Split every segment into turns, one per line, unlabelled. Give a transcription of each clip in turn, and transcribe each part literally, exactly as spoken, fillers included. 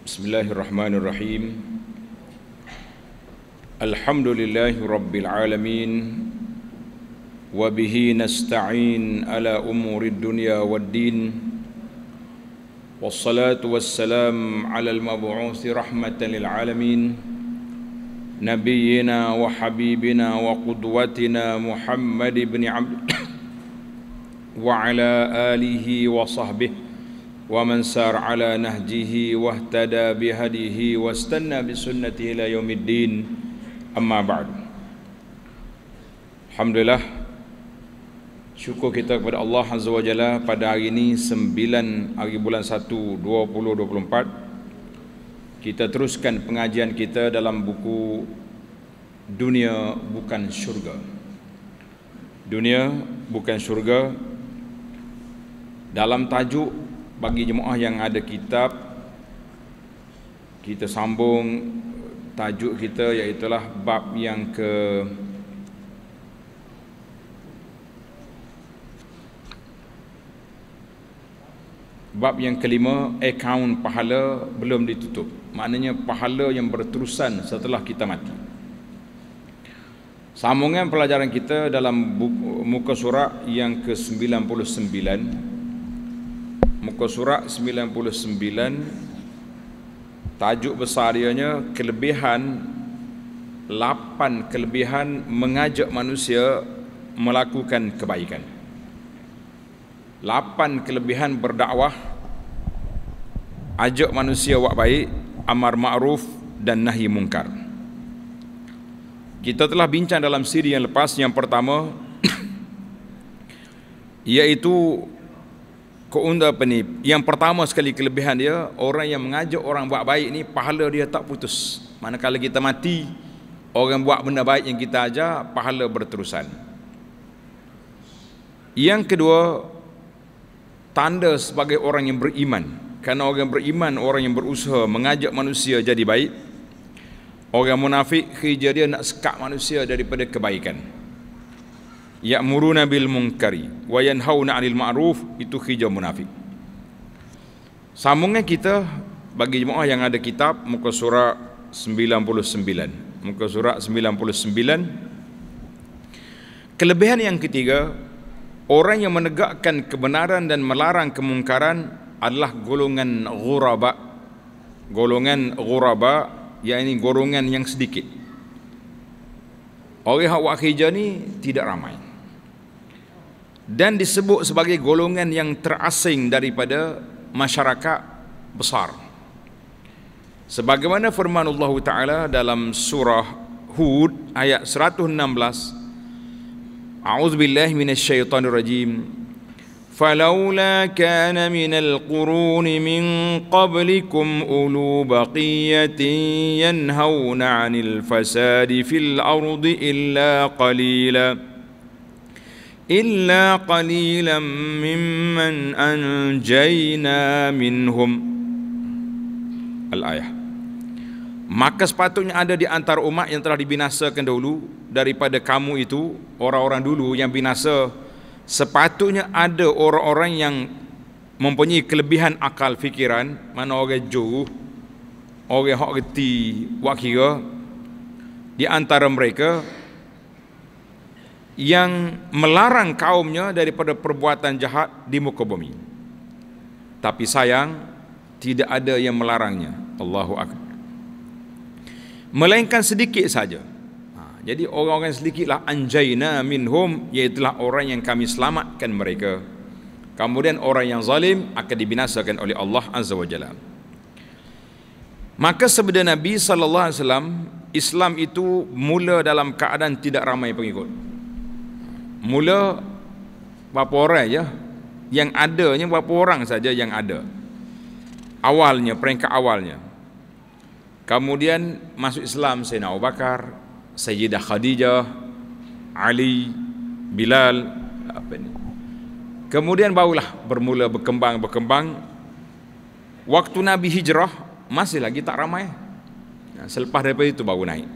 Bismillahirrahmanirrahim. Alhamdulillahi Rabbil Alamin. Wabihi nasta'in ala umuri dunya waddin. Wassalatu wassalam ala al-mabu'uthi rahmatan lil alamin. Nabiyyina wa habibina wa qudwatina Muhammad ibn Abd wa ala alihi wa sahbihi wa man sar ala nahjihi wahtada bihadihi wastanna bisunnatihi ila yaumiddin. Amma ba'd. Alhamdulillah, syukur kita kepada Allah Azza wa Jalla pada hari ini sembilan hari bulan satu dua ribu dua puluh empat. Kita teruskan pengajian kita dalam buku Dunia Bukan Syurga. Dunia Bukan Syurga, dalam tajuk bagi jemaah yang ada kitab, kita sambung tajuk kita, iaitulah bab yang ke bab yang kelima, akaun pahala belum ditutup. Maknanya pahala yang berterusan setelah kita mati. Sambungan pelajaran kita dalam buku, muka surat yang ke sembilan puluh sembilan. Muka surat sembilan puluh sembilan, tajuk besar ianya kelebihan, lapan kelebihan mengajak manusia melakukan kebaikan. Lapan kelebihan berdakwah, ajak manusia buat baik, amar ma'ruf dan nahi mungkar. Kita telah bincang dalam siri yang lepas. Yang pertama iaitu keunda apa ni? Yang pertama sekali kelebihan dia, orang yang mengajak orang buat baik ni pahala dia tak putus. Manakala kita mati, orang buat benda baik yang kita ajar, pahala berterusan. Yang kedua, tanda sebagai orang yang beriman. Kerana orang beriman, orang yang berusaha mengajak manusia jadi baik. Orang munafik, kerja dia nak sekat manusia daripada kebaikan. Ya'muruna bil munkari wa yanhauna 'anil ma'ruf, itu kerja munafik. Sambungan kita bagi jemaah yang ada kitab, muka surat sembilan puluh sembilan. Muka surat sembilan puluh sembilan. Kelebihan yang ketiga, orang yang menegakkan kebenaran dan melarang kemungkaran adalah golongan ghuraba. Golongan ghuraba, yakni golongan yang sedikit. Orang yang buat kerja ni tidak ramai, dan disebut sebagai golongan yang terasing daripada masyarakat besar. Sebagaimana firman Allah Ta'ala dalam surah Hud ayat seratus enam belas, A'udzubillahi minasyaitanir rajim. Falaula kana minal quruni min qablikum ulu baqiyatin yanhauna 'anil fasadi fil ardi illa qalila illa qalilan mimman anjayna minhum. Al-ayah. Maka sepatutnya ada di antara umat yang telah dibinasakan dahulu daripada kamu itu, orang-orang dulu yang binasa, sepatutnya ada orang-orang yang mempunyai kelebihan akal fikiran. Mana orang jauh, orang hak reti buat kira, di antara mereka yang melarang kaumnya daripada perbuatan jahat di muka bumi. Tapi sayang, tidak ada yang melarangnya. Allahu Akbar. Melainkan sedikit saja. Ha, jadi orang-orang sedikitlah, anjayna minhum, iaitulah orang yang kami selamatkan mereka. Kemudian orang yang zalim akan dibinasakan oleh Allah Azza wa Jalla. Maka sabda Nabi sallallahu alaihi wasallam, Islam itu mula dalam keadaan tidak ramai pengikut. Mula berapa orang je yang adanya, berapa orang saja yang ada awalnya, peringkat awalnya. Kemudian masuk Islam Sayyidina Abu Bakar, Sayyidah Khadijah, Ali, Bilal, apa ni. Kemudian barulah bermula berkembang-berkembang. Waktu Nabi hijrah masih lagi tak ramai. Selepas daripada itu baru naik.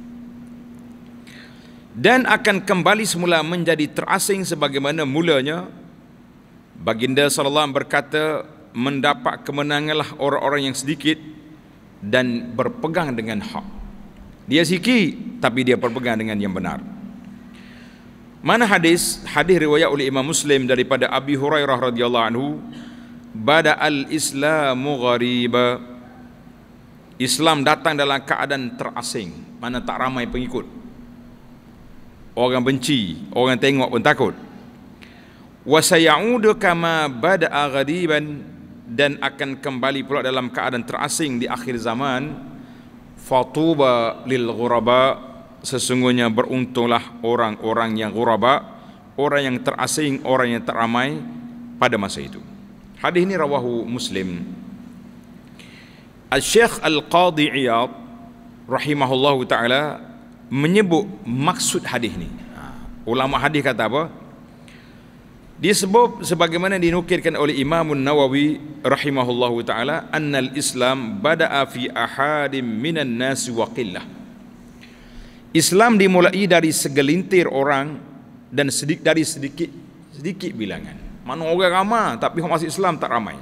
Dan akan kembali semula menjadi terasing sebagaimana mulanya. Baginda sallallahu alaihi wasallam berkata, mendapat kemenanganlah orang-orang yang sedikit dan berpegang dengan hak. Dia sikit tapi dia berpegang dengan yang benar. Mana hadis? Hadis riwayat oleh Imam Muslim daripada Abi Hurairah radhiyallahu anhu, bada al-islamu ghariba. Islam datang dalam keadaan terasing, mana tak ramai pengikut. Orang benci, orang tengok pun takut. Wa sayaudu kama bada'a ghariban, dan akan kembali pula dalam keadaan terasing di akhir zaman. Fatuba lil ghuraba, sesungguhnya beruntunglah orang-orang yang ghuraba, orang yang terasing, orang yang tak ramai pada masa itu. Hadis ini rawahu Muslim. Al-Syekh Al-Qadhi Iyad rahimahullahu ta'ala menyebut maksud hadis ni. Ulama hadis kata apa? Disebut sebagaimana dinukilkan oleh Imam Nawawi rahimahullahu ta'ala, annal Islam bada'a fi ahadim minan nasi wa qillah. Islam dimulai dari segelintir orang dan sedikit dari sedikit sedikit bilangan. Mana orang ramai tapi orang masuk Islam tak ramai.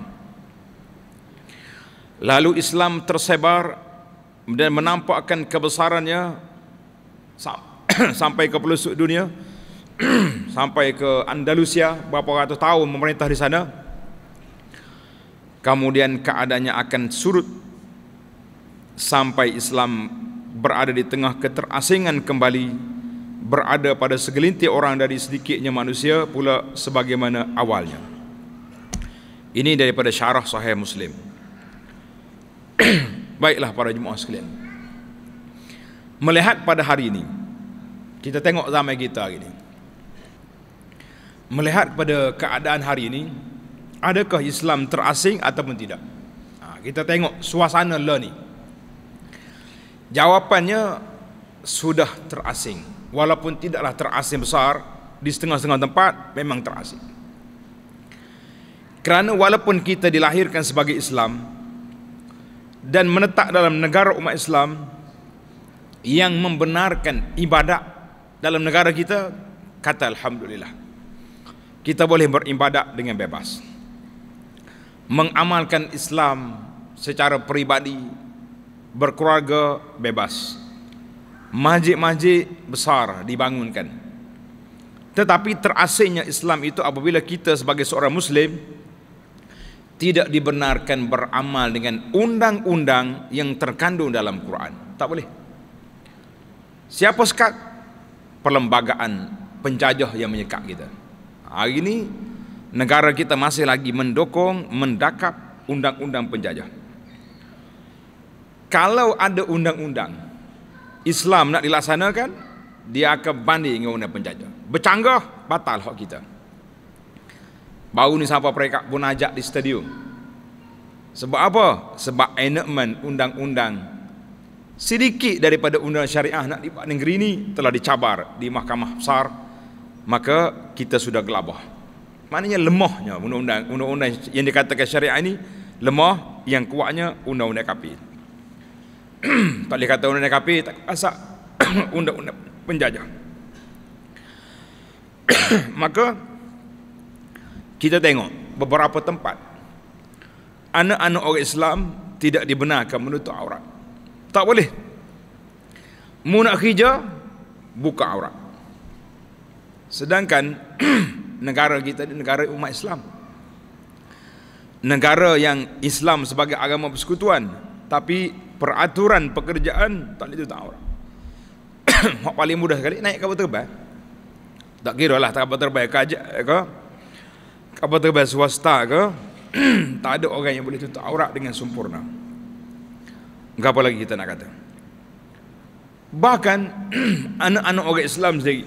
Lalu Islam tersebar dan menampakkan kebesarannya sampai ke pelosok dunia, sampai ke Andalusia, berapa ratus tahun memerintah di sana. Kemudian keadaannya akan surut sampai Islam berada di tengah keterasingan kembali, berada pada segelintir orang dari sedikitnya manusia pula sebagaimana awalnya. Ini daripada syarah Sahih Muslim. Baiklah para jemaah sekalian, melihat pada hari ini, kita tengok zaman kita hari ini, melihat pada keadaan hari ini, adakah Islam terasing ataupun tidak? Ha, kita tengok suasana lah ni. Jawapannya sudah terasing, walaupun tidaklah terasing besar, di setengah-setengah tempat memang terasing. Kerana walaupun kita dilahirkan sebagai Islam dan menetap dalam negara umat Islam yang membenarkan ibadat dalam negara kita, kata alhamdulillah, kita boleh beribadat dengan bebas, mengamalkan Islam secara peribadi, berkeluarga bebas, masjid-masjid besar dibangunkan. Tetapi terasingnya Islam itu apabila kita sebagai seorang Muslim tidak dibenarkan beramal dengan undang-undang yang terkandung dalam Quran. Tak boleh. Siapa sekat? Perlembagaan penjajah yang menyekat kita. Hari ini negara kita masih lagi mendukung, mendakap undang-undang penjajah. Kalau ada undang-undang Islam nak dilaksanakan, dia akan banding dengan undang penjajah. Bercanggah, batal hak kita. Baru ni sampai mereka pun ajak di stadium. Sebab apa? Sebab enakmen undang-undang sedikit daripada undang syariah nak dibuat negeri ini telah dicabar di mahkamah besar, maka kita sudah gelabah. Maknanya lemahnya undang-undang undang-undang yang dikatakan syariah ini lemah, yang kuatnya undang-undang kafir. Tak boleh kata undang-undang kafir, tak asak undang-undang penjajah. Maka kita tengok beberapa tempat anak-anak orang Islam tidak dibenarkan menutup aurat. Tak boleh. Mu nak kerja, buka aurat. Sedangkan negara kita ni negara umat Islam, negara yang Islam sebagai agama persekutuan, tapi peraturan pekerjaan tak boleh tutup aurat. Hak paling mudah sekali naik kapal terbang. Tak kira lah kapal terbang kajak ke, kapal terbang swasta ke, tak ada orang yang boleh tutup aurat dengan sempurna. Apa lagi kita nak kata? Bahkan anak-anak orang Islam sendiri,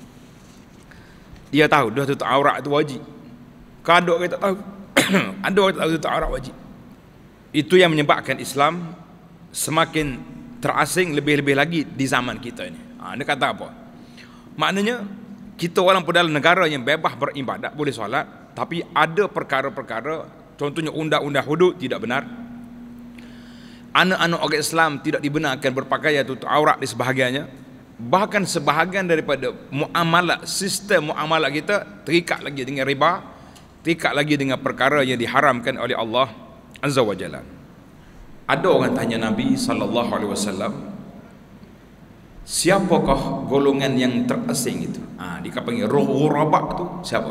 dia tahu dah tutup aurat itu wajib. Kadang orang tak tahu. Ada orang tak tahu tutup aurat wajib. Itu yang menyebabkan Islam semakin terasing lebih-lebih lagi di zaman kita ini. Ha, dia kata apa? Maknanya kita walaupun dalam negara yang bebas beribadat, boleh solat, tapi ada perkara-perkara, contohnya undang-undang hudud tidak benar. Anak-anak orang Islam tidak dibenarkan berpakaian tutup aurat di sebahagiannya. Bahkan sebahagian daripada muamalat, sistem muamalat kita terikat lagi dengan riba, terikat lagi dengan perkara yang diharamkan oleh Allah Azza wa Jalla. Ada orang tanya Nabi sallallahu alaihi wasallam, siapakah golongan yang terasing itu? Ah, dikapanggil ghuraba tu siapa?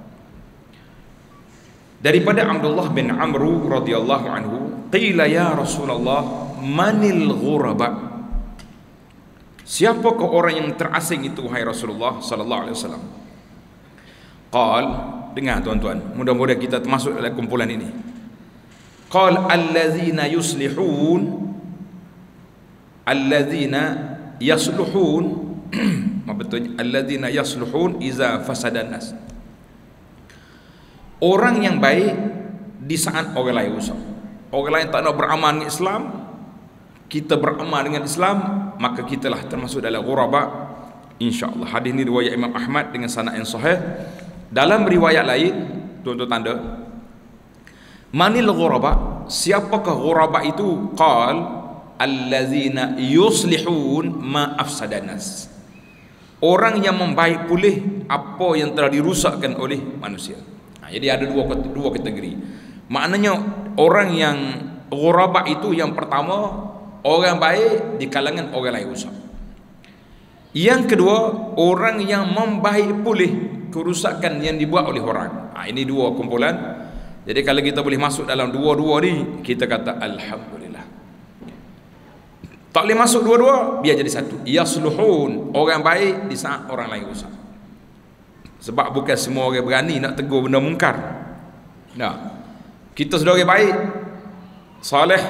Daripada Abdullah bin Amr radhiyallahu anhu, qila ya Rasulullah, manil ghuraba? Siapakah orang yang terasing itu wahai Rasulullah sallallahu alaihi wasallam? Qal, dengar tuan-tuan, mudah-mudahan kita termasuk dalam kumpulan ini. Qal allazina yuslihun allazina yasluhun apa betul allazina yasluhun iza fasadan nas. Orang yang baik di saat orang lain rusak. Orang lain tak nak beramal dengan Islam, kita beramal dengan Islam, maka kitalah termasuk dalam ghuraba insya-Allah. Hadis ini riwayat Imam Ahmad dengan sanad yang sahih. Dalam riwayat lain, tuan-tuan tanda, manil ghuraba, siapakah ghuraba itu? Qal allazina yuslihun ma afsadan nas. Orang yang membaik pulih apa yang telah dirusakkan oleh manusia. Nah, jadi ada dua dua kategori. Maknanya orang yang ghuraba itu, yang pertama orang baik di kalangan orang lain rusak. Yang kedua, orang yang membaik pulih kerusakan yang dibuat oleh orang. Nah, ini dua kumpulan. Jadi kalau kita boleh masuk dalam dua-dua ni, kita kata alhamdulillah. Tak boleh masuk dua-dua, biar jadi satu. Yasluhun, orang baik di saat orang lain rusak. Sebab bukan semua orang berani nak tegur benda mungkar. Nah, kita sudah orang baik, soleh,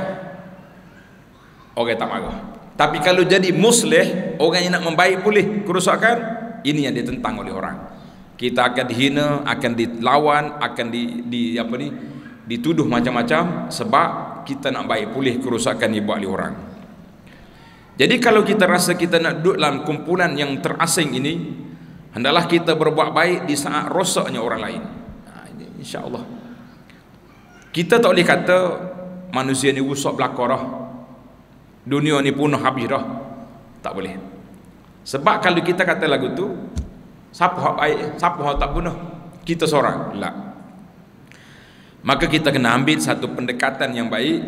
orang tak marah. Tapi kalau jadi muslih, orang yang nak membaik pulih kerusakan, ini yang ditentang oleh orang. Kita akan dihina, akan dilawan, akan di, di apa ni, dituduh macam-macam sebab kita nak baik pulih kerusakan yang dibuat oleh orang. Jadi kalau kita rasa kita nak duduk dalam kumpulan yang terasing ini, hendaklah kita berbuat baik di saat rosaknya orang lain. Nah, ini insya-Allah. Kita tak boleh kata manusia ni rusak belaka dah, dunia ni punah habis dah. Tak boleh. Sebab kalau kita kata lagu tu, siapa hak baik, siapa hak tak punah? Kita seorang. La. Maka kita kena ambil satu pendekatan yang baik,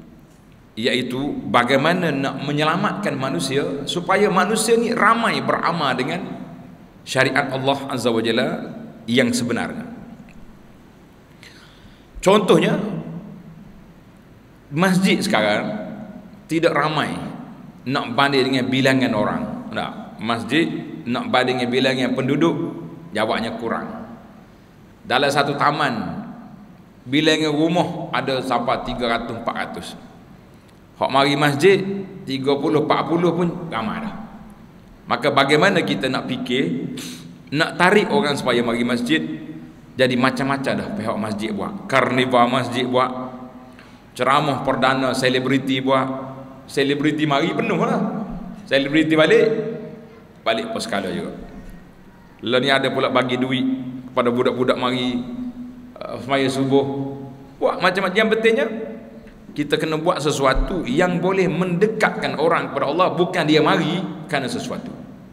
iaitu bagaimana nak menyelamatkan manusia supaya manusia ni ramai beramal dengan syariat Allah Azza wa Jalla yang sebenarnya. Contohnya, masjid sekarang tidak ramai nak banding dengan bilangan orang. Tak, masjid nak banding dengan bilangan penduduk, jawabnya kurang. Dalam satu taman, bilangan rumah ada sampai tiga ratus empat ratus. Hak mari masjid tiga puluh empat puluh pun ramai dah. Maka bagaimana kita nak fikir, nak tarik orang supaya mari masjid? Jadi macam-macam dah pihak masjid buat. Karnival masjid buat, ceramah perdana selebriti buat. Selebriti mari penuh lah. Selebriti balik, balik pos skala juga. Lalu ni ada pula bagi duit kepada budak-budak mari uh, semaya subuh. Buat macam-macam. Yang pentingnya kita kena buat sesuatu yang boleh mendekatkan orang kepada Allah, bukan dia mari kerana sesuatu.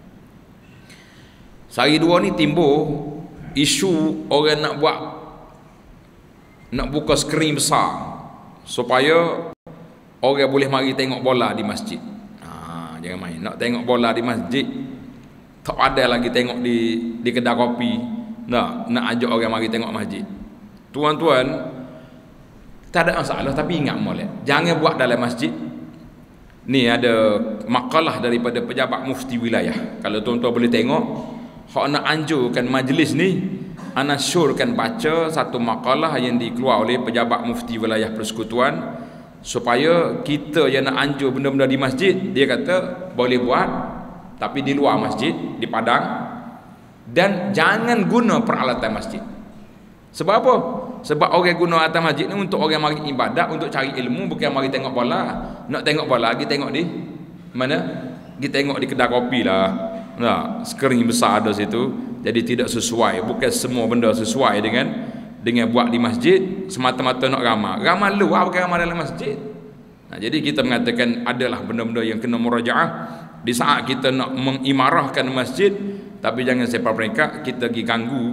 Sehari dua ni timbul isu orang nak buat, nak buka skrin besar supaya orang boleh mari tengok bola di masjid. Ha, jangan main. Nak tengok bola di masjid, tak ada lagi tengok di di kedai kopi. Nak nak ajak orang mari tengok masjid. Tuan-tuan, tak ada masalah, tapi ingat molek, jangan buat dalam masjid. Ni ada makalah daripada pejabat mufti wilayah. Kalau tuan-tuan boleh tengok, hak nak anjurkan majlis ni, ana syurkan baca satu makalah yang dikeluar oleh pejabat mufti wilayah persekutuan, supaya kita yang nak anjur benda-benda di masjid, dia kata boleh buat tapi di luar masjid, di padang, dan jangan guna peralatan masjid. Sebab apa? Sebab orang guna atas masjid ni untuk orang mari ibadat, untuk cari ilmu, bukan mari tengok bola. Nak tengok bola, pergi tengok di mana? Pergi tengok di kedai kopi lah. Nah, skrin besar ada situ. Jadi tidak sesuai, bukan semua benda sesuai dengan dengan buat di masjid semata-mata nak ramah. Ramah luar, bukan ramah dalam masjid. Nah, jadi kita mengatakan adalah benda-benda yang kena murajaah di saat kita nak mengimarahkan masjid, tapi jangan sampai mereka kita pergi ganggu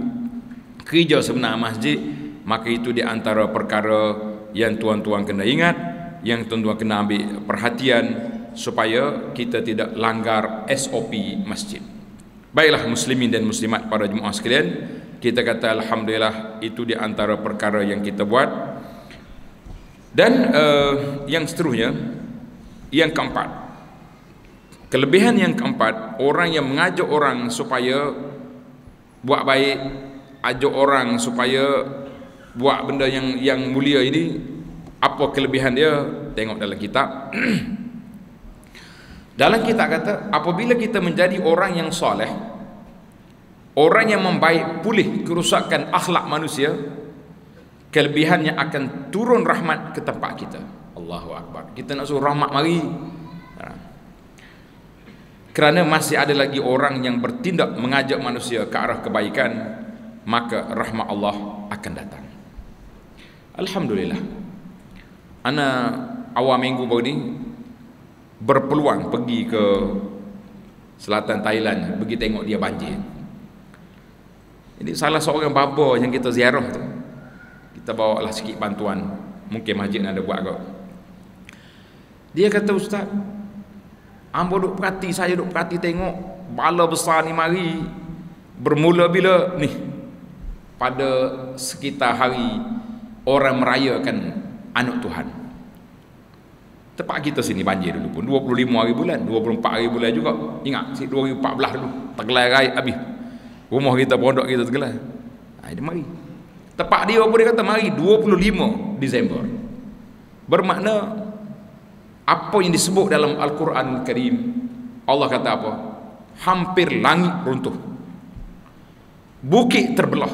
kerja sebenar masjid. Maka itu di antara perkara yang tuan-tuan kena ingat, yang tuan-tuan kena ambil perhatian supaya kita tidak langgar S O P masjid. Baiklah muslimin dan muslimat para jemaah sekalian, kita kata alhamdulillah itu di antara perkara yang kita buat. Dan uh, yang seterusnya, yang keempat, kelebihan yang keempat, orang yang mengajak orang supaya buat baik, ajak orang supaya buat benda yang yang mulia ini, apa kelebihan dia? Tengok dalam kitab. Dalam kitab kata, apabila kita menjadi orang yang soleh, orang yang membaik, pulih kerusakan akhlak manusia, kelebihannya akan turun rahmat ke tempat kita. Allahu Akbar. Kita nak suruh rahmat mari, kerana masih ada lagi orang yang bertindak mengajak manusia ke arah kebaikan, maka rahmat Allah akan datang. Alhamdulillah, ana awal minggu baru ni berpeluang pergi ke selatan Thailand, pergi tengok dia banjir. Jadi salah seorang baba yang kita ziarah tu, kita bawa lah sikit bantuan, mungkin masjid ada buat kot. Dia kata, ustaz, ambo duk perhati, saya duk perhati tengok bala besar ni mari bermula bila ni, pada sekitar hari orang merayakan anak Tuhan. Tempat kita sini banjir dulu pun dua puluh lima hari bulan, dua puluh empat hari bulan juga. Ingat si dua ribu empat belas dulu tergelar raya habis. Rumah kita, pondok kita tergelar. Ha, dia mari. Tempat dia apa dia kata mari dua puluh lima Disember. Bermakna apa yang disebut dalam Al-Quran Karim, Allah kata apa? Hampir langit runtuh, bukit terbelah,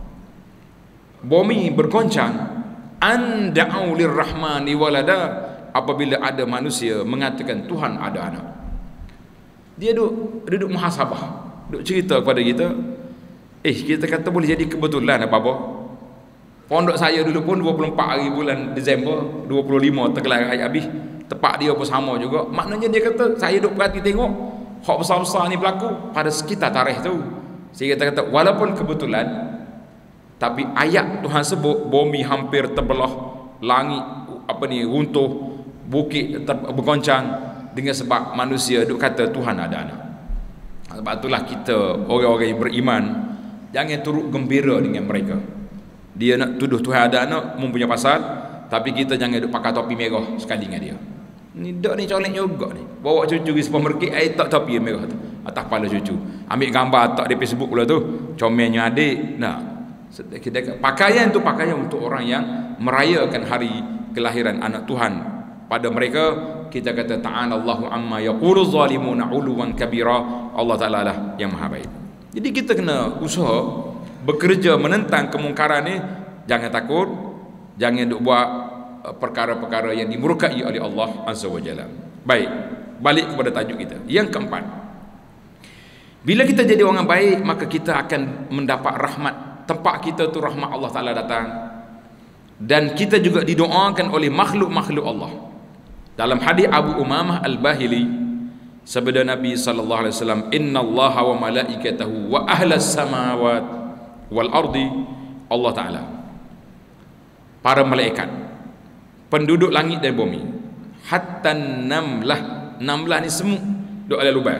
bumi bergoncang. An da'u lirrahmani walada, apabila ada manusia mengatakan Tuhan ada anak. Dia duduk, duduk muhasabah, duduk cerita kepada kita, eh kita kata boleh jadi kebetulan apa-apa. Pondok saya dulu pun dua puluh empat hari bulan Disember, dua puluh lima tergelar hari habis. Tempat dia pun sama juga. Maknanya dia kata, saya duduk perhati tengok hak besar-besar ni berlaku pada sekitar tarikh tu. Saya kata, kata walaupun kebetulan, tapi ayat Tuhan sebut bumi hampir terbelah, langit apa ni runtuh, bukit ter, bergoncang, dengan sebab manusia duk kata Tuhan ada anak. Sebab itulah kita orang-orang yang beriman jangan turut gembira dengan mereka. Dia nak tuduh Tuhan ada anak, mempunyai pasal, tapi kita jangan duk pakai topi merah sekali dengan dia. Ni dak ni colek juga ni. Bawa cucu pergi supermarket, ai tak topi merah tu atas kepala cucu. Ambil gambar tak di Facebook pula tu. Comelnya adik. Nah, pakaian tu pakaian untuk orang yang merayakan hari kelahiran anak Tuhan. Pada mereka kita kata ta'alallahu amma yaqulu zalimuna 'uluwan kabira. Allah Taala lah yang Maha baik. Jadi kita kena usaha bekerja menentang kemungkaran ni. Jangan takut, jangan duk buat perkara-perkara yang dimurkai oleh Allah Azza wa Jalla. Baik, balik kepada tajuk kita. Yang keempat, bila kita jadi orang baik, maka kita akan mendapat rahmat. Tempat kita tu rahmat Allah Taala datang. Dan kita juga didoakan oleh makhluk-makhluk Allah. Dalam hadis Abu Umamah Al-Bahili, sabda Nabi sallallahu alaihi wasallam, innallaha wa malaikatahu wa ahlas samawat wal ardi, Allah Taala, para malaikat, penduduk langit dan bumi, hatta namlah, namlah ni semut duk ada lubang,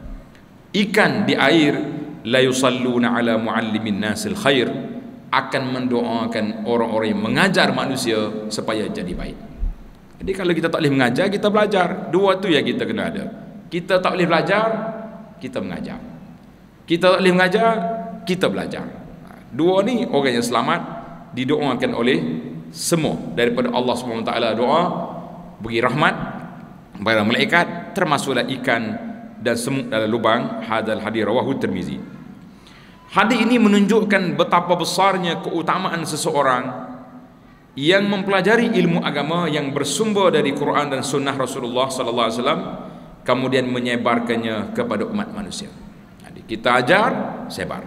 ikan di air, la yusalluna ala muallimin nasil khair, akan mendoakan orang-orang yang mengajar manusia supaya jadi baik. Jadi kalau kita tak boleh mengajar, kita belajar. Dua tu yang kita kena ada. Kita tak boleh belajar, kita mengajar. Kita tak boleh mengajar, kita belajar. Dua ni orang yang selamat didoakan oleh semua daripada Allah subhanahu wa taala. Doa bagi rahmat para malaikat, termasuklah ikan dan semut dalam lubang. Hadal hadis rawahu Tirmizi. Hadis ini menunjukkan betapa besarnya keutamaan seseorang yang mempelajari ilmu agama yang bersumber dari Quran dan sunnah Rasulullah sallallahu alaihi wasallam, kemudian menyebarkannya kepada umat manusia. Jadi kita ajar, sebar.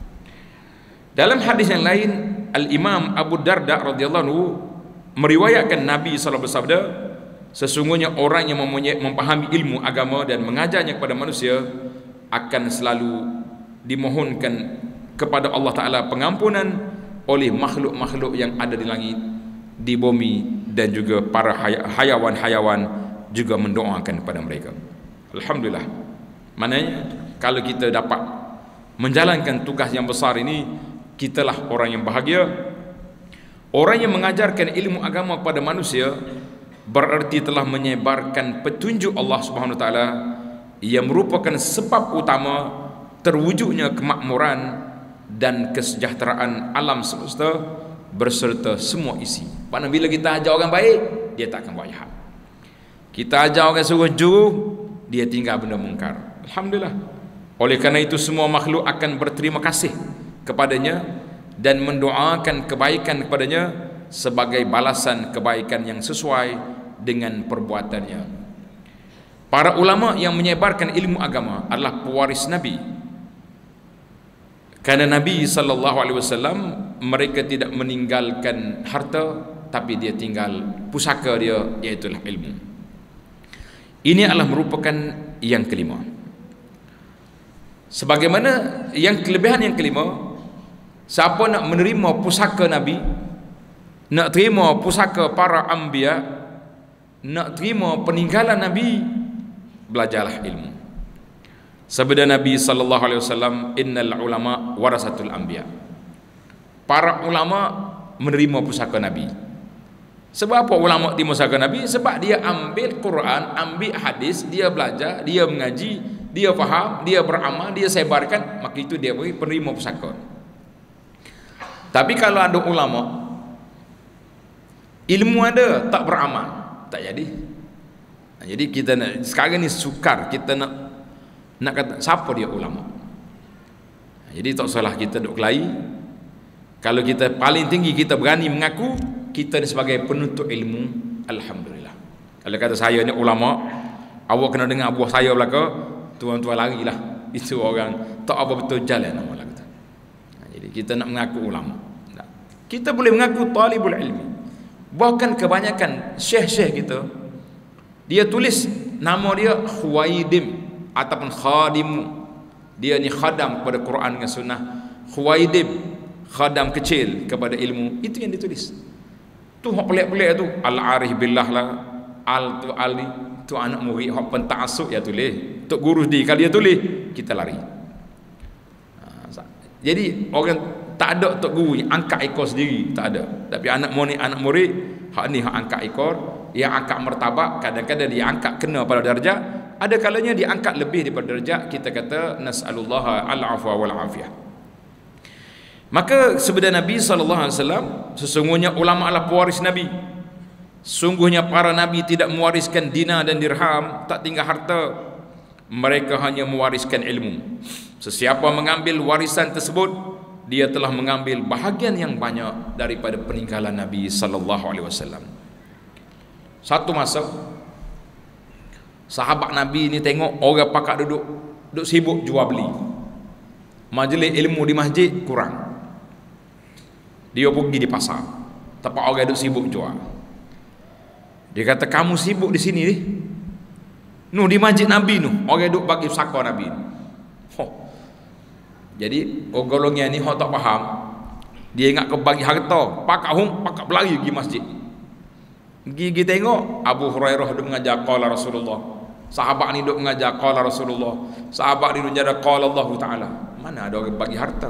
Dalam hadis yang lain, Al-Imam Abu Darda radhiyallahu anhu meriwayatkan Nabi sallallahu alaihi wasallam bersabda, sesungguhnya orang yang memahami ilmu agama dan mengajarnya kepada manusia akan selalu dimohonkan kepada Allah Ta'ala pengampunan oleh makhluk-makhluk yang ada di langit, di bumi dan juga para hayawan-hayawan juga mendoakan kepada mereka. Alhamdulillah. Maknanya kalau kita dapat menjalankan tugas yang besar ini, kitalah orang yang bahagia. Orang yang mengajarkan ilmu agama kepada manusia berarti telah menyebarkan petunjuk Allah Subhanahu wa taala yang merupakan sebab utama terwujudnya kemakmuran dan kesejahteraan alam semesta berserta semua isi. Karena bila kita ajar orang baik, dia tak akan buat jahat. Kita ajar orang suruh juru, dia tinggal benda mungkar. Alhamdulillah. Oleh kerana itu semua makhluk akan berterima kasih kepadanya dan mendoakan kebaikan kepadanya sebagai balasan kebaikan yang sesuai dengan perbuatannya. Para ulama yang menyebarkan ilmu agama adalah pewaris Nabi. Kerana Nabi sallallahu alaihi wasallam mereka tidak meninggalkan harta, tapi dia tinggal pusaka dia, iaitu ilmu. Ini adalah merupakan yang kelima. Sebagaimana yang kelebihan yang kelima, siapa nak menerima pusaka Nabi, nak terima pusaka para anbiya, nak terima peninggalan Nabi, belajarlah ilmu. Sabda Nabi sallallahu alaihi wasallam, innal ulama warasatul anbiya. Para ulama menerima pusaka Nabi. Sebab apa ulama terima pusaka Nabi? Sebab dia ambil Quran, ambil hadis, dia belajar, dia mengaji, dia faham, dia beramal, dia sebarkan, maka itu dia beri penerima pusaka. Tapi kalau ada ulama ilmu ada tak beramal, tak jadi. Jadi kita nak, sekarang ni sukar kita nak nak kata siapa dia ulama. Jadi tak salah kita duk kelahi. Kalau kita paling tinggi kita berani mengaku kita ni sebagai penuntut ilmu, alhamdulillah. Kalau kata saya ni ulama, awak kena dengar buah saya belaka, tuan-tuan larilah. Itu orang tak apa betul jalan nama lah kata. Jadi kita nak mengaku ulama. Kita boleh mengaku talibul ilmi. Bahkan kebanyakan syekh-syekh kita, dia tulis nama dia Khuwaidim ataupun khadim. Dia ni khadam kepada Quran dan sunnah. Khuwaidim, khadam kecil kepada ilmu. Itu yang ditulis. Tu hak pelik-pelik tu, al-arif billah lah, al tu ali, tu anak murid hak penta'assub ya tulis. Tok guru di kalau dia tulis, kita lari. Jadi orang tak ada tok guru yang angkat ekor sendiri, tak ada. Tapi anak murid anak murid hak ni hak angkat ekor, yang angkat martabat, kadang-kadang dia angkat kena pada darjah, ada kalanya dia angkat lebih daripada darjah, kita kata nas'alullah al-afwa wal afiyah. Maka sabda Nabi sallallahu alaihi wasallam, sesungguhnya ulama adalah pewaris Nabi. Sungguhnya para nabi tidak mewariskan dinar dan dirham, tak tinggal harta. Mereka hanya mewariskan ilmu. Sesiapa mengambil warisan tersebut, dia telah mengambil bahagian yang banyak daripada peninggalan Nabi sallallahu alaihi wasallam. Satu masa sahabat Nabi ni tengok orang pakak duduk duduk sibuk jual beli. Majlis ilmu di masjid kurang. Dia pergi di pasar, tempat orang duduk sibuk jual. Dia kata, kamu sibuk di sini ni? Nu di masjid Nabi nu, orang duduk bagi pusaka Nabi. Oh. Jadi orang golongan ni hok tak faham. Dia ingat ke bagi harta, pakak hum, pakak berlari pergi masjid. Pergi tengok Abu Hurairah duduk mengajar qala Rasulullah. Sahabat ni duduk mengajar qala Rasulullah. Sahabat ni duduk mengajar qala Allah Taala. Mana ada orang bagi harta?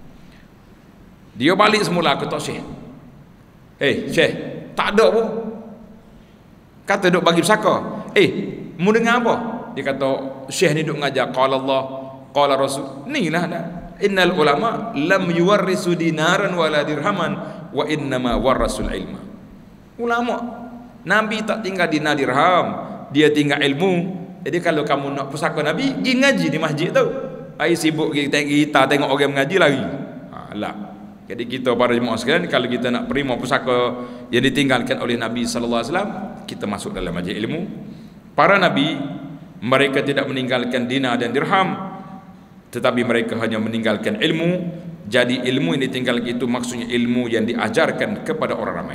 Dia balik semula ke tok Syekh. Eh, Syekh, tak ada pun. Kata duduk bagi pusaka. Eh, mu dengar apa? Dia kata Syekh ni duduk mengajar qala Allah, qala Rasul. Inilah dah. Innal ulama lam yuwarrisu dinaran wala dirhaman wa innama warasul ilma. Ulama Nabi tak tinggal dinar dirham, dia tinggal ilmu. Jadi kalau kamu nak pusaka Nabi, pergi ngaji di masjid tu. Ai sibuk kita, kita tengok orang mengaji lari. Ha, lah. Jadi kita para jemaah sekalian, kalau kita nak terima pusaka yang ditinggalkan oleh Nabi sallallahu alaihi wasallam, kita masuk dalam majlis ilmu. Para nabi mereka tidak meninggalkan dinar dan dirham, tetapi mereka hanya meninggalkan ilmu. Jadi ilmu yang ditinggalkan itu maksudnya ilmu yang diajarkan kepada orang ramai.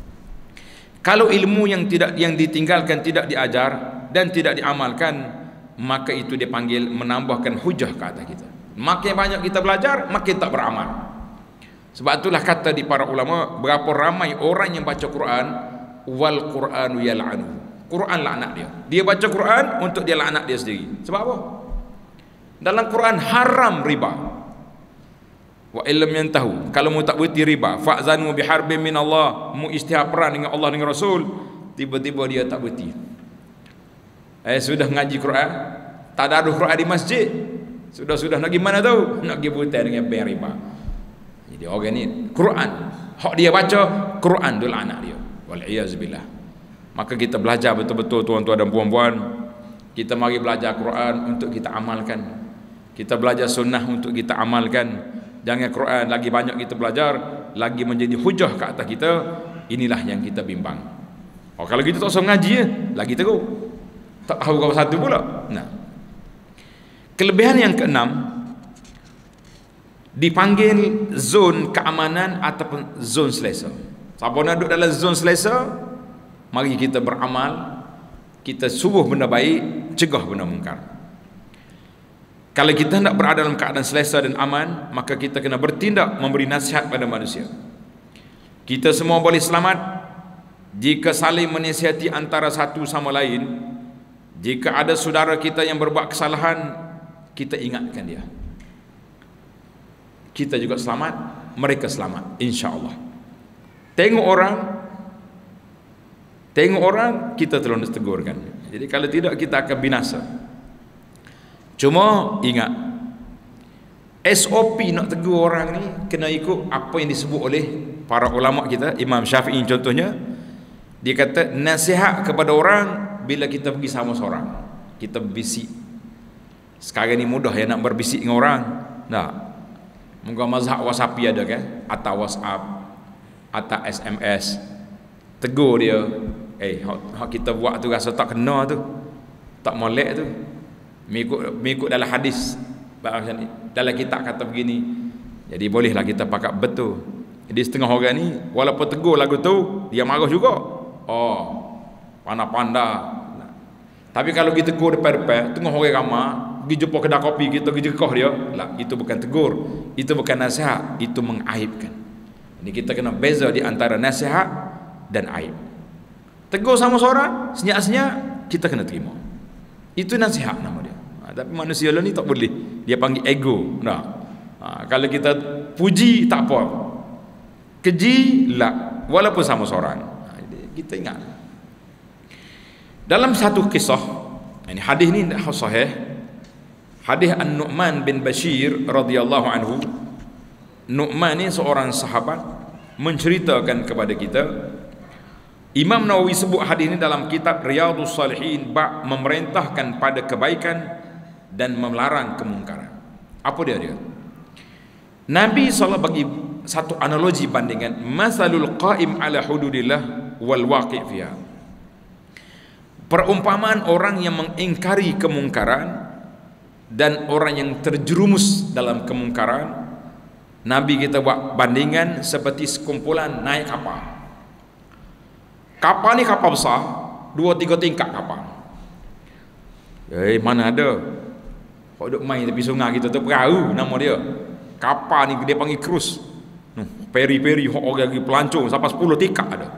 Kalau ilmu yang tidak yang ditinggalkan tidak diajar dan tidak diamalkan, maka itu dipanggil menambahkan hujah ke atas kita. Makin banyak kita belajar, makin tak beramal. Sebab itulah kata di para ulama, berapa ramai orang yang baca Quran wal Qur'anu yal'anu. Quran laknat dia. Dia baca Quran untuk dia laknat dia sendiri. Sebab apa? Dalam Quran haram riba. Wa illam yantahu, kalau mu tak berhenti riba, fa'zanu biharbin min Allah, mu istihad perang dengan Allah dengan Rasul, tiba-tiba dia tak berhenti. Eh sudah ngaji Quran, tadarus Quran di masjid, sudah-sudah nak gimana tahu? Nak pergi berhutang dengan bank riba. Jadi orang ni Quran, hak dia baca Quran dul anak dia. Wal iyaz billah. Maka kita belajar betul-betul tuan-tuan dan puan-puan. Kita mari belajar Quran untuk kita amalkan. Kita belajar sunnah untuk kita amalkan. Jangan Quran lagi banyak kita belajar, lagi menjadi hujah ke atas kita. Inilah yang kita bimbang. Oh, kalau kita tak usah mengaji ya, lagi teruk. Tak tahu kau satu pula. Nah. Kelebihan yang keenam, dipanggil zon keamanan ataupun zon selesa. Siapa nak duduk dalam zon selesa, mari kita beramal, kita suruh benda baik, cegah benda mungkar. Kalau kita nak berada dalam keadaan selesa dan aman, maka kita kena bertindak memberi nasihat pada manusia. Kita semua boleh selamat jika saling menasihati antara satu sama lain. Jika ada saudara kita yang berbuat kesalahan, kita ingatkan dia. Kita juga selamat, mereka selamat, insya-Allah. Tengok orang, tengok orang, kita terus tegurkan. Jadi kalau tidak, kita akan binasa. Cuma ingat, S O P nak tegur orang ni kena ikut apa yang disebut oleh para ulama kita. Imam Syafi'i contohnya, dia kata nasihat kepada orang bila kita pergi sama seorang, kita berbisik. Sekarang ni mudah ya nak berbisik dengan orang. Nah, mungkin mazhab WhatsApp ada kan, atau WhatsApp, atau S M S, tegur dia, eh hak kita buat tu rasa tak kena tu, tak molek tu. Mengikut, mengikut dalam hadis dalam kitab kata begini, jadi bolehlah kita pakat betul. Jadi setengah orang ni walaupun tegur lagu tu, dia marah juga. Oh, pandai-pandai. Tapi kalau kita tegur depan-depan, tengah orang ramai, pergi jumpa kedai kopi, kita pergi jekah dia, lah, itu bukan tegur, itu bukan nasihat, itu mengaibkan. Jadi kita kena beza di antara nasihat dan aib. Tegur sama seorang, senyap-senyap, kita kena terima. Itu nasihat nama dia. Ha, tapi manusia lah ni tak boleh. Dia panggil ego. Nah, ha, kalau kita puji tak apa. Keji lah, walaupun sama seorang. Ha, kita ingat. Dalam satu kisah, ini hadis ni sahih. Hadis An-Nu'man bin Bashir radhiyallahu anhu. Nu'man ni seorang sahabat menceritakan kepada kita. Imam Nawawi sebut hadis ini dalam kitab Riyadhus Salihin, bab memerintahkan pada kebaikan dan melarang kemungkaran. Apa dia dia? Nabi sallallahu bagi satu analogi bandingan, masalul qaim ala hududillah wal waqi' fiha. Perumpamaan orang yang mengingkari kemungkaran dan orang yang terjerumus dalam kemungkaran. Nabi kita buat bandingan seperti sekumpulan naik kapal. Kapal ni kapal besar, dua tiga tingkat kapal. Eh mana ada? Kau duk main tepi sungai kita tu perahu nama dia. Kapal ni dia panggil cruise. Noh, peri-peri hok orang lagi pelancong sampai sepuluh tingkat ada.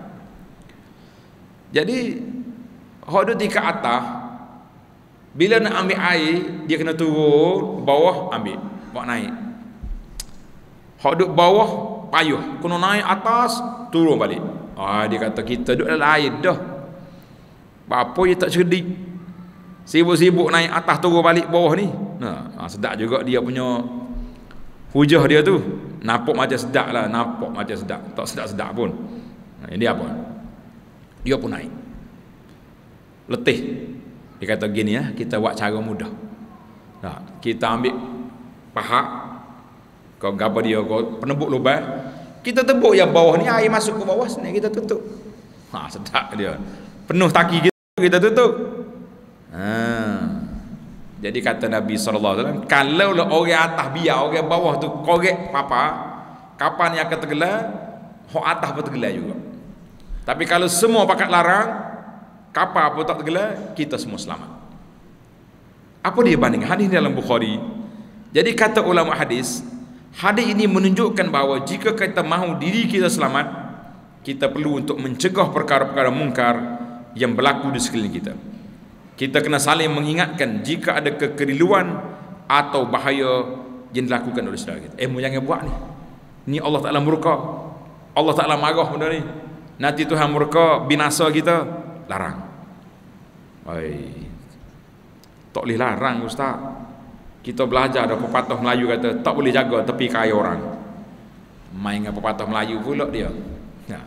Jadi hok duk tingkat atas, bila nak ambil air, dia kena turun bawah ambil, bawa naik. Hok duk bawah payuh, kena naik atas, turun balik. Ah, dia kata kita duduk dalam air dah. Apa dia tak cerdik? Sibuk-sibuk naik atas turun balik bawah ni. Nah, sedap juga dia punya hujah dia tu. Nampak macam sedap lah, nampak macam sedap. Tak sedap-sedap pun. Nah, ini apa? Dia pun naik. Letih. Dia kata gini ya, kita buat cara mudah. Nah, kita ambil pahat, kau gapa dia, kau penebuk lubang. Kita tebuk yang bawah ni, air masuk ke bawah sini, kita tutup. Ha, sedap dia. Penuh taki kita, kita tutup. Ha. Jadi kata Nabi sallallahu alaihi wasallam, kalau lah orang atas biar, orang bawah tu korek papa, kapan yang akan tergelar, hok atas pun tergelar juga. Tapi kalau semua pakat larang, kapal pun tak tergelar, kita semua selamat. Apa dia banding? Hadis dalam Bukhari. Jadi kata ulama hadis, hadis ini menunjukkan bahawa jika kita mahu diri kita selamat, kita perlu untuk mencegah perkara-perkara mungkar yang berlaku di sekeliling kita. Kita kena saling mengingatkan jika ada kekeliruan atau bahaya yang dilakukan oleh saudara kita. Eh, mu jangan buat ni. Ni Allah Ta'ala murka. Allah Ta'ala marah benda ni. Nanti Tuhan murka, binasa kita. Larang. Oi. Tak boleh larang, Ustaz. Kita belajar ada pepatah Melayu kata tak boleh jaga tepi kaya orang. Main dengan pepatah Melayu pula dia. Nah.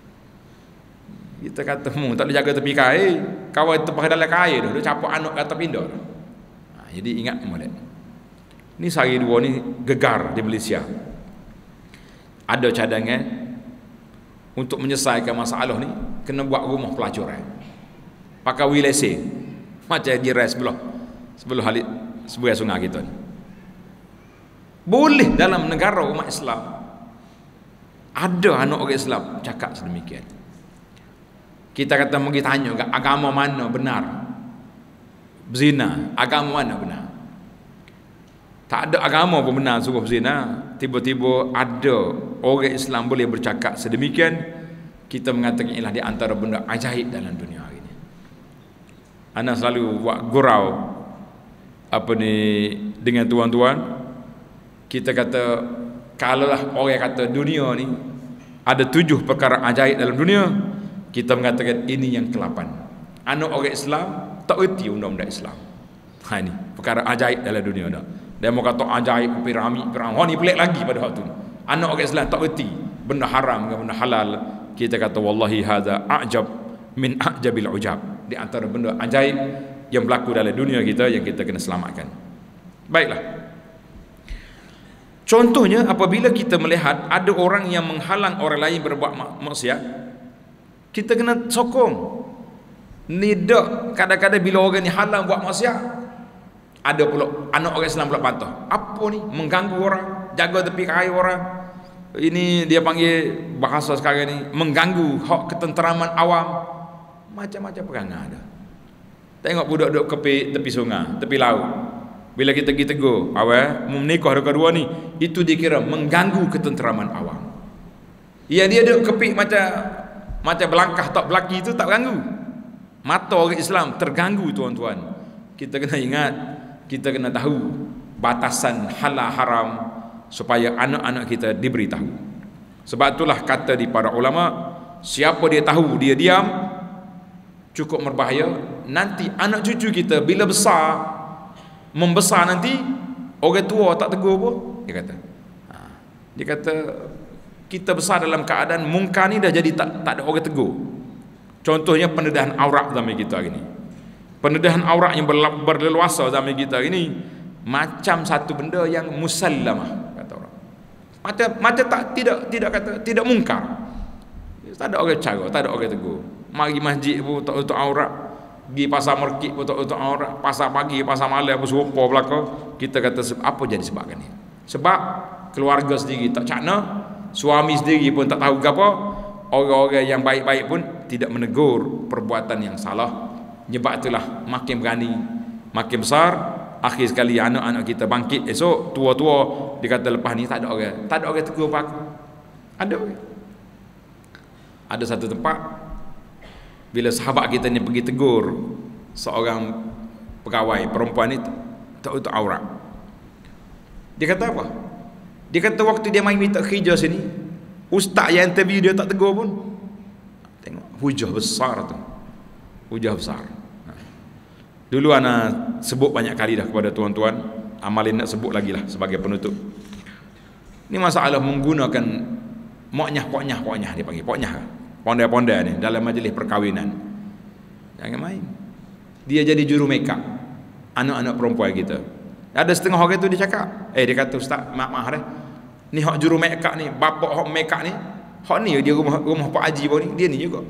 Kita kata mu tak boleh jaga tepi kaya, kawan tepi dalam kaya tu, dia capak anak kata pindah. Ha, jadi ingat molek. Ni sehari dua ni gegar di Malaysia. Ada cadangan untuk menyelesaikan masalah ni kena buat rumah pelacuran. Pakai wilese macam di res sebelah sebelah halit sebelah sungai kita ni. Boleh dalam negara umat Islam ada anak orang Islam cakap sedemikian. Kita kata pergi tanya agama mana benar berzina, agama mana benar. Tak ada agama pun benar suruh berzina. Tiba-tiba ada orang Islam boleh bercakap sedemikian. Kita mengatakan ialah di antara benda ajaib dalam dunia hari ini. Ana selalu buat gurau apa ni dengan tuan-tuan. Kita kata kalaulah orang kata dunia ni ada tujuh perkara ajaib dalam dunia, kita mengatakan ini yang kelapan. Anak orang Islam tak erti undang-undang Islam. Ha ni perkara ajaib dalam dunia dah. Dia mau kata ajaib piramid piramid. Oh ni pelik lagi pada waktu. Anak orang Islam tak erti benda haram dengan benda halal. Kita kata wallahi hadza a'jab min a'jabil ujab. Di antara benda ajaib yang berlaku dalam dunia kita yang kita kena selamatkan. Baiklah. Contohnya apabila kita melihat ada orang yang menghalang orang lain berbuat maksiat, kita kena sokong. Ni dak kadang-kadang bila orang ni halang buat maksiat, ada pula anak orang Islam pula pantah. Apa ni? Mengganggu orang, jaga tepi kaya orang. Ini dia panggil bahasa sekarang ni mengganggu hak ketenteraman awam. Macam-macam perangai ada. Tengok budak duduk tepi tepi sungai, tepi laut. Bila kita pergi tegur, awal menikah dua-dua ni, itu dikira mengganggu ketenteraman awam. Ya dia duduk kepik macam macam belangkah tak belaki itu tak ganggu. Mata orang Islam terganggu tuan-tuan. Kita kena ingat, kita kena tahu batasan halal haram supaya anak-anak kita diberitahu. Sebab itulah kata di para ulama, siapa dia tahu dia diam cukup berbahaya. Nanti anak cucu kita bila besar membesar nanti orang tua tak tegur pun dia kata. Ha, dia kata kita besar dalam keadaan mungkar ni dah jadi tak, tak ada orang tegur. Contohnya pendedahan aurat zaman kita hari ni. Pendedahan aurat yang berleluasa zaman kita hari ni macam satu benda yang musallamah kata orang. Macam macam tak tidak tidak kata tidak mungkar. Tak ada orang cara, tak ada orang tegur. Mari masjid pun tak tutup aurat. Pergi pasar market pun tak tutup aurat. Pasar pagi, pasar malam pun serupa belaka. Kita kata apa jadi sebabkan ni? Sebab keluarga sendiri tak cakna, suami sendiri pun tak tahu apa. Orang-orang yang baik-baik pun tidak menegur perbuatan yang salah. Sebab itulah makin berani, makin besar, akhir sekali anak-anak kita bangkit esok tua-tua dia kata lepas ni tak ada orang, tak ada orang tegur apa aku. Ada orang. Ada satu tempat bila sahabat kita ni pergi tegur seorang pegawai perempuan ni tak tutup aurat. Dia kata apa? Dia kata waktu dia main minta kerja sini, ustaz yang interview dia tak tegur pun. Tengok hujah besar tu. Hujah besar. Dulu ana sebut banyak kali dah kepada tuan-tuan, amalin nak sebut lagi lah sebagai penutup. Ini masalah menggunakan moknyah poknyah poknyah dia panggil poknyah. Pondai-pondai ni dalam majlis perkahwinan. Jangan main. Dia jadi juru make up anak-anak perempuan kita. Ada setengah orang tu dia cakap, eh dia kata ustaz, maaf-maaf dah. Ni hak juru make up ni, bapak hak make up ni, hak ni dia rumah rumah Pak Haji pun ni, dia ni juga.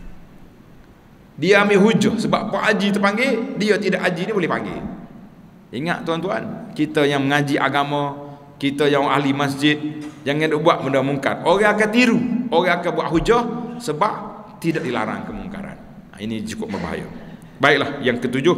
Dia ambil hujah sebab Pak Haji terpanggil, dia tidak haji ni boleh panggil. Ingat tuan-tuan, kita yang mengaji agama, kita yang ahli masjid, jangan buat benda mungkar. Orang akan tiru, orang akan buat hujah sebab tidak dilarang kemungkaran. Nah, ini cukup berbahaya. Baiklah, yang ketujuh,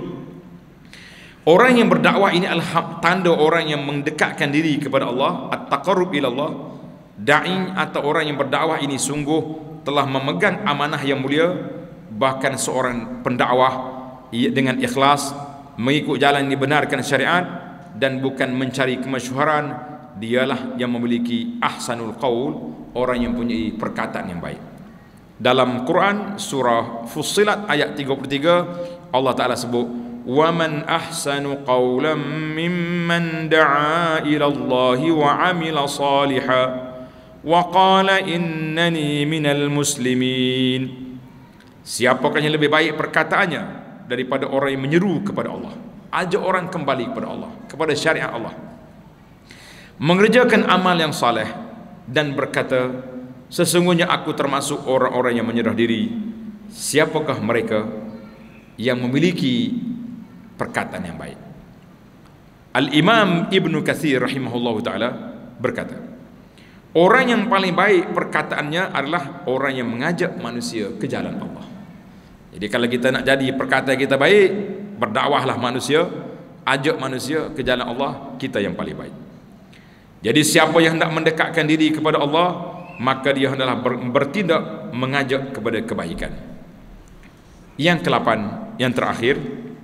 orang yang berdakwah ini adalah tanda orang yang mendekatkan diri kepada Allah, at-taqarrub ila Allah. Da'i atau orang yang berdakwah ini sungguh telah memegang amanah yang mulia, bahkan seorang pendakwah dengan ikhlas mengikut jalan yang dibenarkan syariat dan bukan mencari kemasyhuran, dialah yang memiliki ahsanul qaul, orang yang mempunyai perkataan yang baik. Dalam Quran surah Fussilat ayat tiga puluh tiga, Allah Ta'ala sebut, wa man ahsanu qawlan mimman da'a ila Allahi wa amila salihan wa qala innani minal muslimin. Siapakah yang lebih baik perkataannya daripada orang yang menyeru kepada Allah, ajak orang kembali kepada Allah, kepada syariat Allah, mengerjakan amal yang saleh dan berkata, sesungguhnya aku termasuk orang-orang yang menyerah diri. Siapakah mereka yang memiliki perkataan yang baik? Al-Imam Ibnu Katsir rahimahullahu ta'ala berkata, orang yang paling baik perkataannya adalah orang yang mengajak manusia ke jalan Allah. Jadi kalau kita nak jadi perkataan kita baik, berdakwahlah manusia, ajak manusia ke jalan Allah, kita yang paling baik. Jadi siapa yang hendak mendekatkan diri kepada Allah, maka dia hendaklah bertindak mengajak kepada kebaikan. Yang kelapan, yang terakhir,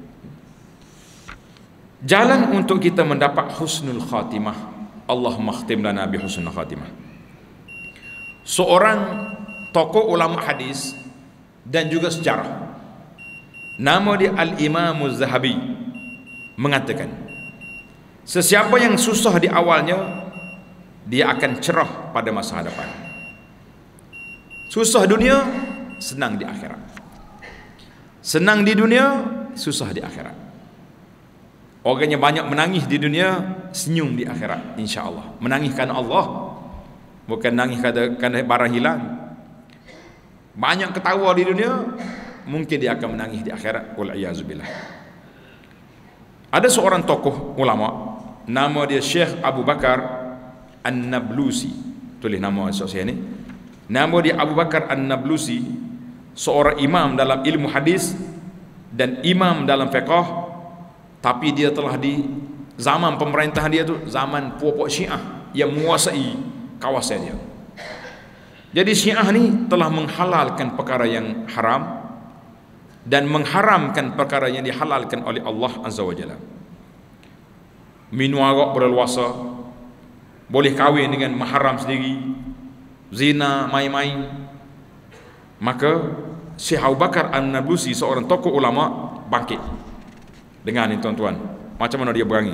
jalan untuk kita mendapat husnul khatimah. Allahumma khtim lana bi husnul khatimah. Seorang tokoh ulama hadis dan juga sejarah, nama dia Al-Imam Az-Zahabi, mengatakan, sesiapa yang susah di awalnya, dia akan cerah pada masa hadapan. Susah dunia, senang di akhirat. Senang di dunia, susah di akhirat. Orang yang banyak menangis di dunia, senyum di akhirat, insya-Allah. Menangis kerana Allah, bukan nangis kerana barang hilang. Banyak ketawa di dunia, mungkin dia akan menangis di akhirat. Wal iyazubillah. Ada seorang tokoh ulama, nama dia Syekh Abu Bakar An-Nablusi. Tulis nama saya ni. Nama dia Abu Bakar An-Nablusi, seorang imam dalam ilmu hadis dan imam dalam fiqh, tapi dia telah di zaman pemerintahan dia tu zaman puak-puak Syiah yang menguasai kawasan dia. Jadi Syiah ni telah menghalalkan perkara yang haram dan mengharamkan perkara yang dihalalkan oleh Allah Azza wa Jalla. Minum arak berleluasa, boleh kahwin dengan mahram sendiri, zina, main-main. Maka Syekh Abu Bakar An-Nablusi, seorang tokoh ulama, bangkit. Dengar ni tuan-tuan, macam mana dia berangi.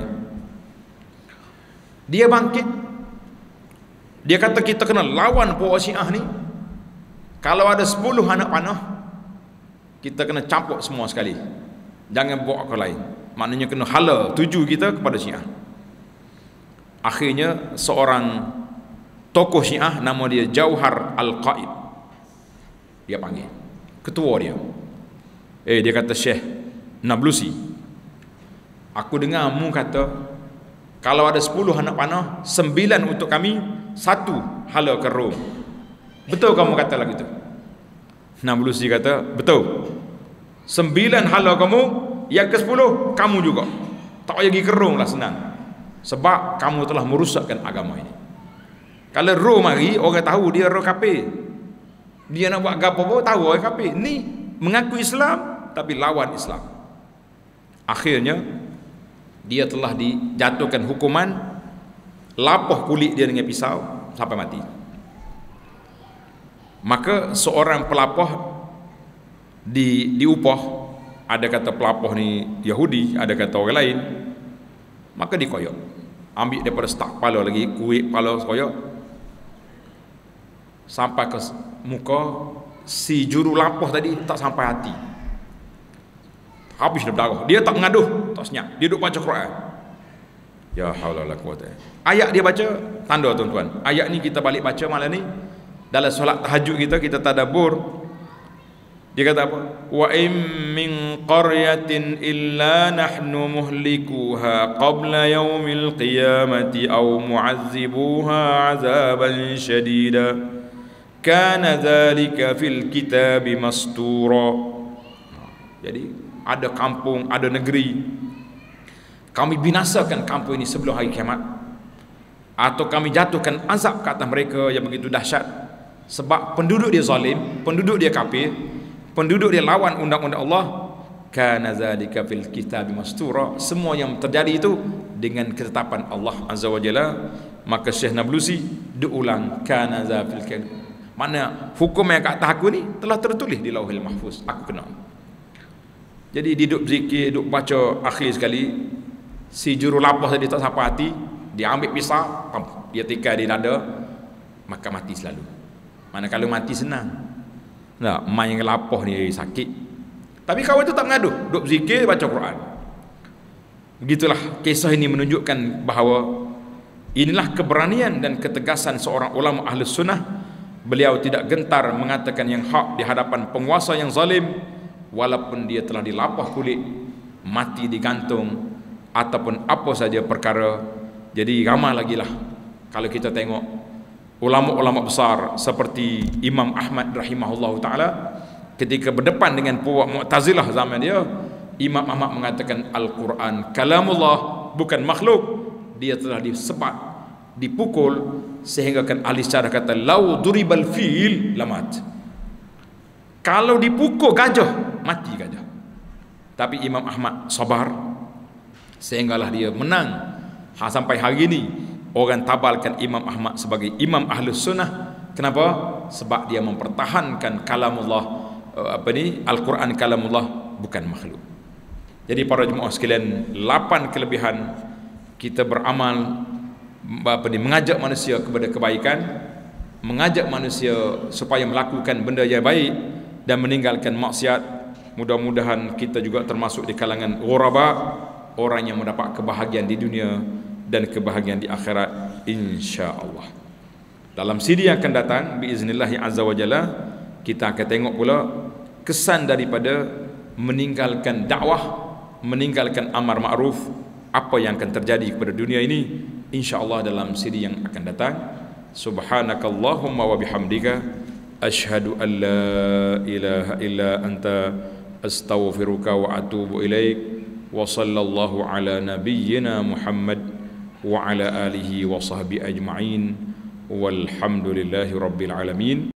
Dia bangkit, dia kata kita kena lawan puak Syiah ni. Kalau ada sepuluh anak panah, kita kena campur semua sekali, jangan bawa ke lain. Maknanya kena hala tuju kita kepada Syiah. Akhirnya seorang tokoh Syiah, nama dia Jauhar Al-Qaid, dia panggil ketua dia. Eh dia kata, Syekh Nablusi, aku dengar mu kata kalau ada sepuluh anak panah, sembilan untuk kami, satu hala ke Rom. Betul kamu kata lagi tu? Nablusi kata, betul. Sembilan hala kamu, yang ke sepuluh kamu juga. Tak payah pergi ke Rom lah, senang. Sebab kamu telah merusakkan agama ini. Kalau Rom mari, orang tahu dia roh kafir. Dia nak buat gapo pun tahu orang kafir. Ni mengaku Islam tapi lawan Islam. Akhirnya dia telah dijatuhkan hukuman lapah kulit dia dengan pisau sampai mati. Maka seorang pelapah di diupah, ada kata pelapah ni Yahudi, ada kata orang lain, maka dikoyak, ambil daripada stak kepala lagi, kuit kepala koyak sampai ke muka si juru lapah tadi, tak sampai hati, habis dah berdarah. Dia tak mengaduh, tak senyap, dia duduk baca Quran. Ya haula wala quwata. Ayat dia baca, tanda tuan-tuan, ayat ni kita balik baca malam ni dalam solat tahajud kita, kita tadabbur. Dia kata apa? Wa in min qaryatin illa nahnu muhlikuha qabla yaumil qiyamati aw mu'azzibuha 'azaban shadida kana dzalika fil kitabi mastura. Jadi ada kampung, ada negeri, kami binasakan kampung ini sebelum hari kiamat, atau kami jatuhkan azab ke atas mereka yang begitu dahsyat Sebab penduduk dia zalim, penduduk dia kafir, penduduk dia lawan undang-undang Allah, kana zalika fil kitab mastura, semua yang terjadi itu dengan ketetapan Allah Azza wa Jalla. Maka Syekh Nablusi diulang, kana za fil kitab, mana hukum yang kat atas aku ni telah tertulis di Lauhil Mahfuz, aku kenal. Jadi duduk zikir, duduk baca, akhir sekali si juru lapah tadi tak sampai hati, dia ambil pisau, dia tikar di dada, maka mati selalu. Mana kalau mati senang. Nah, main yang lapah ni sakit. Tapi kawan itu tak mengadu, duduk zikir, baca Quran. Begitulah kisah ini menunjukkan bahawa inilah keberanian dan ketegasan seorang ulama ahli sunnah. Beliau tidak gentar mengatakan yang hak di hadapan penguasa yang zalim, walaupun dia telah dilapah kulit, mati digantung, ataupun apa saja perkara. Jadi ramai lagi lah kalau kita tengok ulama-ulama besar seperti Imam Ahmad rahimahullah ta'ala, ketika berdepan dengan puak Mu'tazilah zaman dia, Imam Ahmad mengatakan Al-Quran kalamullah, bukan makhluk. Dia telah disebat, dipukul, sehingga kan ahli sejarah kata lau duribal fil lamat, kalau dipukul gajah, mati gajah. Tapi Imam Ahmad sabar, sehinggalah dia menang. Ha, sampai hari ini orang tabalkan Imam Ahmad sebagai imam ahli sunnah. Kenapa? Sebab dia mempertahankan kalamullah, apa ni, Al-Quran kalamullah, bukan makhluk. Jadi para jemaah sekalian, lapan kelebihan kita beramal, apa ni, mengajak manusia kepada kebaikan, mengajak manusia supaya melakukan benda yang baik dan meninggalkan maksiat. Mudah-mudahan kita juga termasuk di kalangan ghuraba, orang yang mendapat kebahagiaan di dunia dan kebahagiaan di akhirat, insya-Allah. Dalam C D yang akan datang biiznillah azza wa jalla, kita akan tengok pula kesan daripada meninggalkan dakwah, meninggalkan amar ma'ruf, apa yang akan terjadi kepada dunia ini, insya-Allah dalam C D yang akan datang. Subhanakallahumma wa bihamdika asyhadu an la ilaha illa anta astaghfiruka wa atubu ilaik. Wa sallallahu ala nabiyyina Muhammad wa ala alihi wa sahbihi ajma'in walhamdulillahi rabbil alamin.